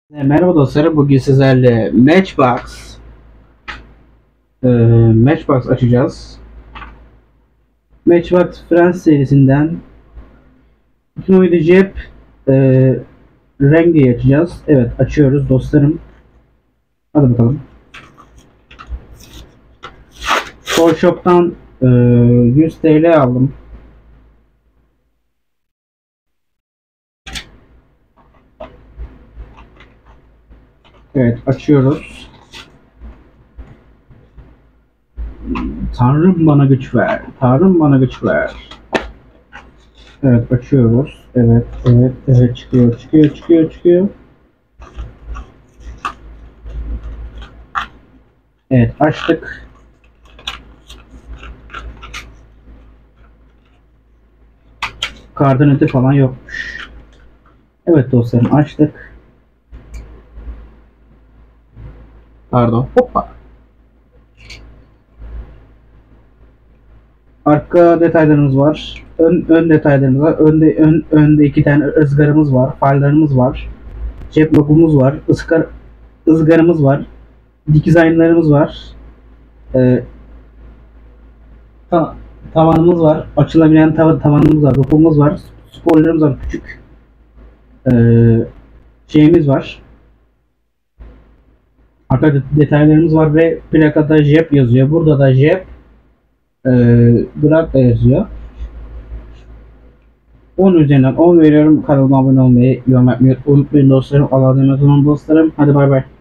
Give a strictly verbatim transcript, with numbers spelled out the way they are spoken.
E, Merhaba dostlarım, bugün sizlerle Matchbox e, Matchbox açacağız. Matchbox Friends serisinden Hikmoid cep e, rengi açacağız. Evet, açıyoruz dostlarım. Hadi bakalım. Toy Shop'tan e, yüz T L aldım. Evet, açıyoruz. Tanrım bana güç ver. Tanrım bana güç ver. Evet, açıyoruz. Evet, evet, evet, çıkıyor, çıkıyor, çıkıyor, çıkıyor. Evet, açtık. Kartın öte falan yokmuş. Evet dostlarım, açtık. Pardon. Hoppa. Arka detaylarımız var. Ön, ön detaylarımız var. Önde, ön, önde iki tane ızgarımız var. Farlarımız var. Cep logomuz var. Iskar, ızgarımız var. Dikiz aynalarımız var. Ee, ta, tavanımız var. Açılabilen tav tavanımız var. Rufumuz var. Spoilerımız var. Küçük. Ee, şeyimiz var. Arka detaylarımız var ve plakada Jep yazıyor. Burada da Jep e, Grad da yazıyor. on üzerinden on veriyorum. Kanalıma abone olmayı, yorum yapmayı unutmayın dostlarım. Allah'a emanet olun dostlarım. Hadi bay bay.